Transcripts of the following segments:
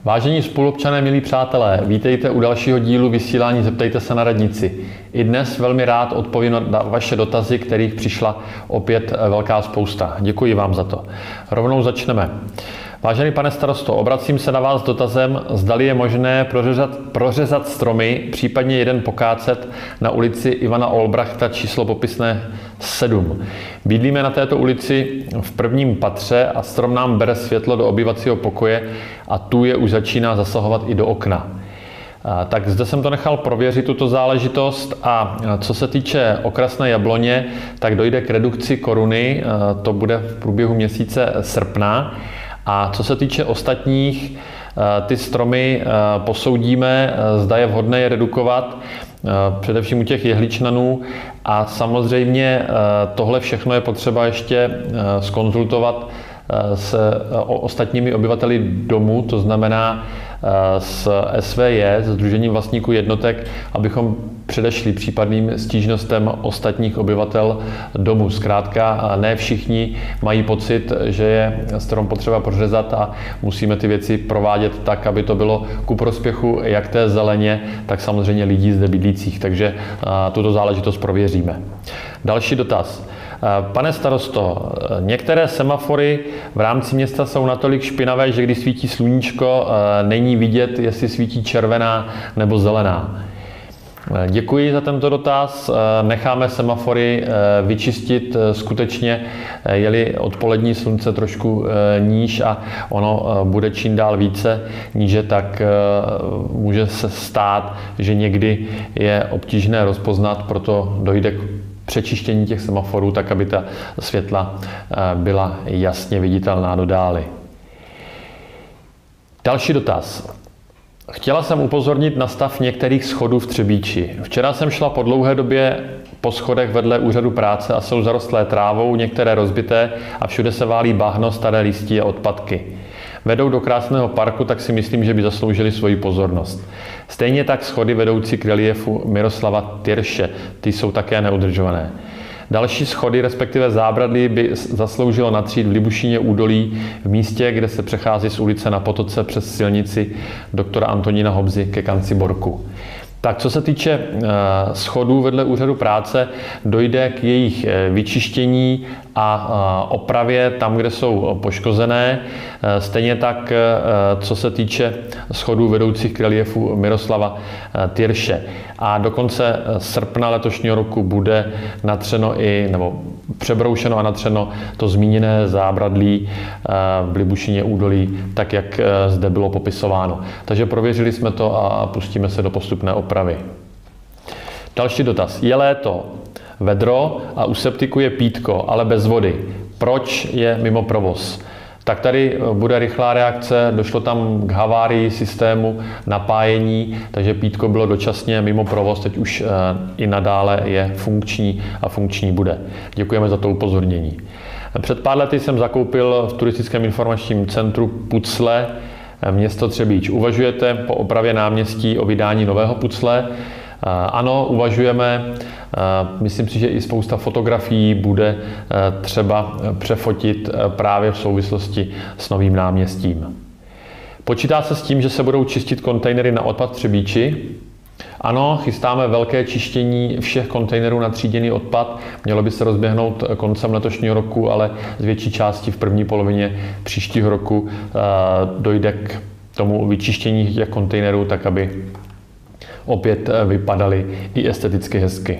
Vážení spoluobčané, milí přátelé, vítejte u dalšího dílu vysílání Zeptejte se na radnici. I dnes velmi rád odpovím na vaše dotazy, kterých přišla opět velká spousta. Děkuji vám za to. Rovnou začneme. Vážený pane starosto, obracím se na vás s dotazem, zdali je možné prořezat stromy, případně jeden pokácet na ulici Ivana Olbrachta číslo popisné 7. Bydlíme na této ulici v prvním patře a strom nám bere světlo do obývacího pokoje a tu je už začíná zasahovat i do okna. Tak zde jsem to nechal prověřit, tuto záležitost, a co se týče okrasné jabloně, tak dojde k redukci koruny, to bude v průběhu měsíce srpna. A co se týče ostatních, ty stromy posoudíme, zda je vhodné je redukovat, především u těch jehličnanů, a samozřejmě tohle všechno je potřeba ještě zkonzultovat s ostatními obyvateli domu, to znamená s SVJ, se Sdružením vlastníků jednotek, abychom předešli případným stížnostem ostatních obyvatel domu. Zkrátka ne všichni mají pocit, že je strom potřeba prořezat a musíme ty věci provádět tak, aby to bylo ku prospěchu jak té zeleně, tak samozřejmě lidí zde bydlících. Takže tuto záležitost prověříme. Další dotaz. Pane starosto, některé semafory v rámci města jsou natolik špinavé, že když svítí sluníčko, není vidět, jestli svítí červená nebo zelená. Děkuji za tento dotaz. Necháme semafory vyčistit skutečně, je-li odpolední slunce trošku níž a ono bude čím dál více níže, tak může se stát, že někdy je obtížné rozpoznat, proto dojde k přečištění těch semaforů, tak aby ta světla byla jasně viditelná do dály. Další dotaz. Chtěla jsem upozornit na stav některých schodů v Třebíči. Včera jsem šla po dlouhé době po schodech vedle úřadu práce a jsou zarostlé trávou, některé rozbité a všude se válí bahno, staré listí a odpadky. Vedou do krásného parku, tak si myslím, že by zasloužili svoji pozornost. Stejně tak schody vedoucí k reliefu Miroslava Tyrše, ty jsou také neudržované. Další schody, respektive zábradlí, by zasloužilo natřít v Libušíně údolí, v místě, kde se přechází z ulice Na Potoce přes silnici doktora Antonína Hobzy ke Kanci Borku. Tak co se týče schodů vedle úřadu práce, dojde k jejich vyčištění a opravě tam, kde jsou poškozené. Stejně tak, co se týče schodů vedoucích k reliefu Miroslava Tyrše. A do konce srpna letošního roku bude natřeno nebo přebroušeno a natřeno to zmíněné zábradlí v Libušíně údolí, tak jak zde bylo popisováno. Takže prověřili jsme to a pustíme se do postupné opravy. Další dotaz. Je léto, vedro a u septiku je pítko, ale bez vody. Proč je mimo provoz? Tak tady bude rychlá reakce, došlo tam k havárii systému napájení, takže pítko bylo dočasně mimo provoz, teď už i nadále je funkční a funkční bude. Děkujeme za to upozornění. Před pár lety jsem zakoupil v turistickém informačním centru pucle město Třebíč. Uvažujete po opravě náměstí o vydání nového pucle? Ano, uvažujeme. Myslím si, že i spousta fotografií bude třeba přefotit právě v souvislosti s novým náměstím. Počítá se s tím, že se budou čistit kontejnery na odpad v Třebíči? Ano, chystáme velké čištění všech kontejnerů na tříděný odpad. Mělo by se rozběhnout koncem letošního roku, ale z větší části v první polovině příštího roku dojde k tomu vyčištění těch kontejnerů, tak aby opět vypadaly i esteticky hezky.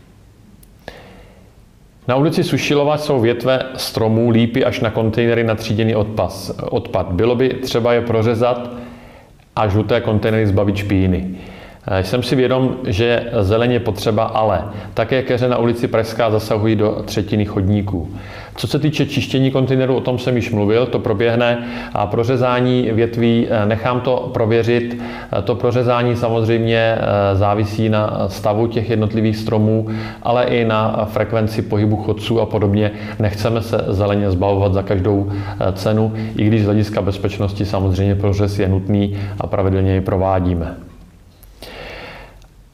Na ulici Sušilova jsou větve stromů, lípy až na kontejnery na tříděný odpad. Bylo by třeba je prořezat a žluté kontejnery zbavit špíny. Jsem si vědom, že je zeleně potřeba, ale také keře na ulici Pražská zasahují do třetiny chodníků. Co se týče čištění kontejnerů, o tom jsem již mluvil, to proběhne, a prořezání větví nechám to prověřit. To prořezání samozřejmě závisí na stavu těch jednotlivých stromů, ale i na frekvenci pohybu chodců a podobně. Nechceme se zeleně zbavovat za každou cenu, i když z hlediska bezpečnosti samozřejmě prořez je nutný a pravidelně ji provádíme.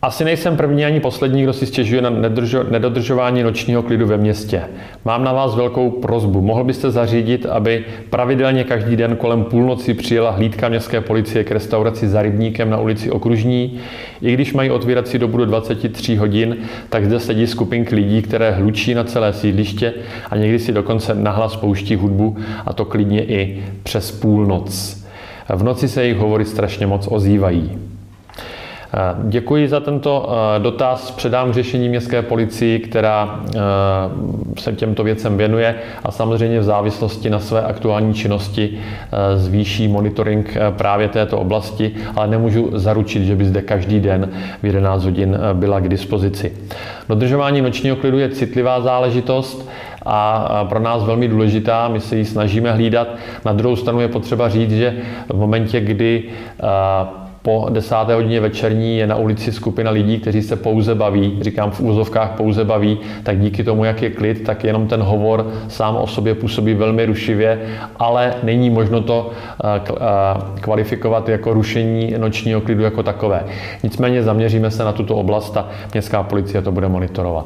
Asi nejsem první ani poslední, kdo si stěžuje na nedodržování nočního klidu ve městě. Mám na vás velkou prosbu. Mohl byste zařídit, aby pravidelně každý den kolem půlnoci přijela hlídka městské policie k restauraci Za rybníkem na ulici Okružní? I když mají otvírací dobu do 23 hodin, tak zde sedí skupinky lidí, které hlučí na celé sídliště a někdy si dokonce nahlas pouští hudbu, a to klidně i přes půlnoc. V noci se jejich hovory strašně moc ozývají. Děkuji za tento dotaz. Předám řešení městské policii, která se těmto věcem věnuje a samozřejmě v závislosti na své aktuální činnosti zvýší monitoring právě této oblasti, ale nemůžu zaručit, že by zde každý den v 11 hodin byla k dispozici. Dodržování nočního klidu je citlivá záležitost a pro nás velmi důležitá. My se ji snažíme hlídat. Na druhou stranu je potřeba říct, že v momentě, kdy po 10. hodině večerní je na ulici skupina lidí, kteří se pouze baví, říkám v úvozovkách pouze baví, tak díky tomu, jak je klid, tak jenom ten hovor sám o sobě působí velmi rušivě, ale není možno to kvalifikovat jako rušení nočního klidu jako takové. Nicméně zaměříme se na tuto oblast a městská policie to bude monitorovat.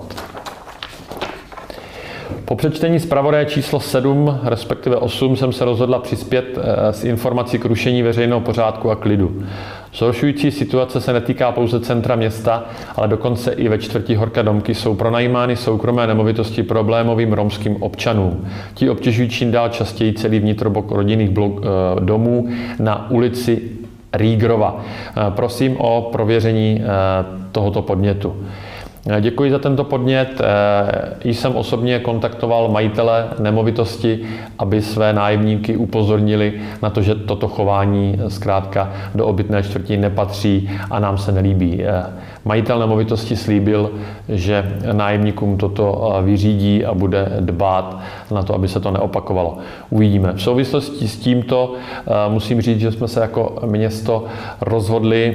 Po přečtení zpravodaje číslo 7, respektive 8, jsem se rozhodla přispět s informací k rušení veřejného pořádku a klidu. Zhoršující situace se netýká pouze centra města, ale dokonce i ve čtvrti Horké Domky jsou pronajímány soukromé nemovitosti problémovým romským občanům. Ti obtěžují čím dál častěji celý vnitrobok rodinných domů na ulici Rýgrova. Prosím o prověření tohoto podnětu. Děkuji za tento podnět. Jsem osobně kontaktoval majitele nemovitosti, aby své nájemníky upozornili na to, že toto chování zkrátka do obytné čtvrti nepatří a nám se nelíbí. Majitel nemovitosti slíbil, že nájemníkům toto vyřídí a bude dbát na to, aby se to neopakovalo. Uvidíme. V souvislosti s tímto musím říct, že jsme se jako město rozhodli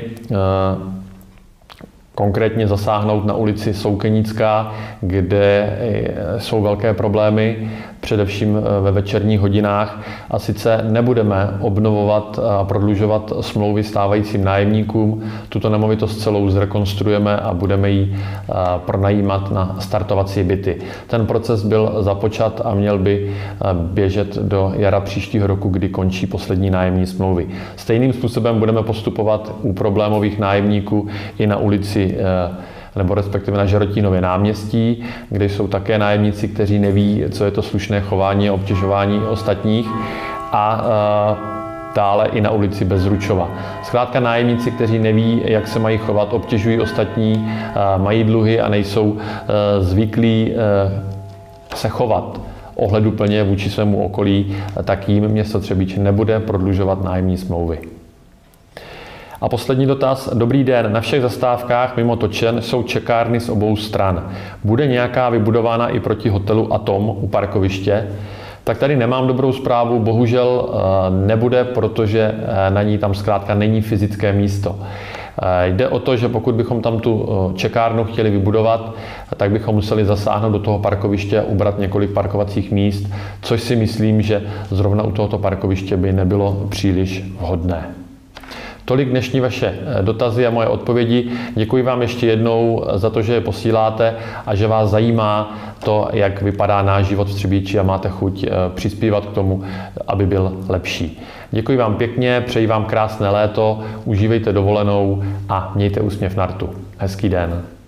konkrétně zasáhnout na ulici Soukenická, kde jsou velké problémy, především ve večerních hodinách. A sice nebudeme obnovovat a prodlužovat smlouvy stávajícím nájemníkům. Tuto nemovitost celou zrekonstruujeme a budeme ji pronajímat na startovací byty. Ten proces byl započat a měl by běžet do jara příštího roku, kdy končí poslední nájemní smlouvy. Stejným způsobem budeme postupovat u problémových nájemníků i na ulici nebo respektive na Žerotínově náměstí, kde jsou také nájemníci, kteří neví, co je to slušné chování a obtěžování ostatních, a dále i na ulici Bezručova. Zkrátka nájemníci, kteří neví, jak se mají chovat, obtěžují ostatní, mají dluhy a nejsou zvyklí se chovat ohleduplně vůči svému okolí, tak jim město Třebíč nebude prodlužovat nájemní smlouvy. A poslední dotaz. Dobrý den. Na všech zastávkách mimo Točen jsou čekárny z obou stran. Bude nějaká vybudována i proti hotelu Atom u parkoviště? Tak tady nemám dobrou zprávu. Bohužel nebude, protože na ní tam zkrátka není fyzické místo. Jde o to, že pokud bychom tam tu čekárnu chtěli vybudovat, tak bychom museli zasáhnout do toho parkoviště a ubrat několik parkovacích míst, což si myslím, že zrovna u tohoto parkoviště by nebylo příliš vhodné. Tolik dnešní vaše dotazy a moje odpovědi. Děkuji vám ještě jednou za to, že je posíláte a že vás zajímá to, jak vypadá náš život v Třebíči a máte chuť přispívat k tomu, aby byl lepší. Děkuji vám pěkně, přeji vám krásné léto, užívejte dovolenou a mějte úsměv na rtu. Hezký den.